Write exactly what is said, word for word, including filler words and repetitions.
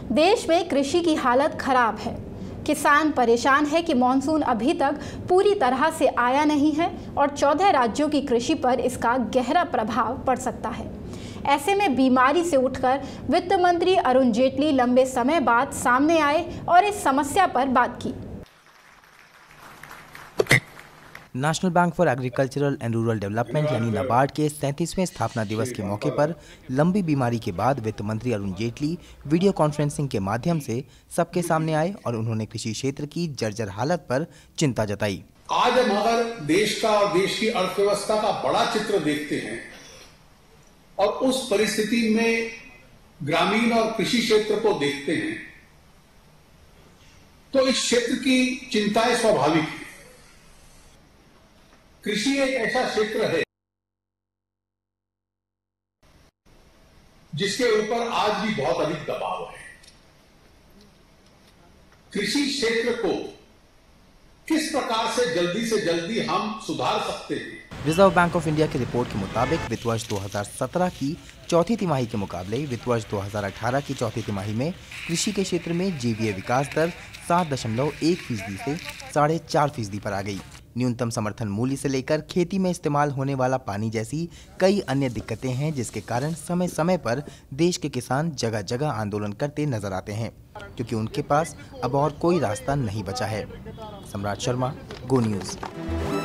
देश में कृषि की हालत खराब है। किसान परेशान है कि मानसून अभी तक पूरी तरह से आया नहीं है और चौदह राज्यों की कृषि पर इसका गहरा प्रभाव पड़ सकता है। ऐसे में बीमारी से उठकर वित्त मंत्री अरुण जेटली लंबे समय बाद सामने आए और इस समस्या पर बात की। National bank for agricultural and rural development यानी नाबार्ड के सैंतीसवें स्थापना दिवस के मौके पर लंबी बीमारी के बाद वित्त मंत्री अरुण जेटली वीडियो कॉन्फ्रेंसिंग के माध्यम से सबके सामने आए और उन्होंने कृषि क्षेत्र की जर्जर हालत पर चिंता जताई। आज हम अगर देश का और देश की अर्थव्यवस्था का बड़ा चित्र देखते हैं और उस परिस्थिति में ग्रामीण और कृषि क्षेत्र को देखते हैं तो इस क्षेत्र की चिंताएं स्वाभाविक है। कृषि एक ऐसा क्षेत्र है जिसके ऊपर आज भी बहुत अधिक दबाव है। कृषि क्षेत्र को किस प्रकार से जल्दी से जल्दी हम सुधार सकते हैं? रिजर्व बैंक ऑफ इंडिया की रिपोर्ट के मुताबिक वित्त वर्ष दो हज़ार सत्रह की चौथी तिमाही के मुकाबले वित्त वर्ष दो हज़ार अठारह की चौथी तिमाही में कृषि के क्षेत्र में जीवीए विकास दर सात दशमलव एक फीसदी से साढ़े चार फीसदी पर आ गई। न्यूनतम समर्थन मूल्य से लेकर खेती में इस्तेमाल होने वाला पानी जैसी कई अन्य दिक्कतें हैं, जिसके कारण समय समय पर देश के किसान जगह जगह आंदोलन करते नजर आते हैं, क्योंकि उनके पास अब और कोई रास्ता नहीं बचा है। सम्राट शर्मा, गो न्यूज़।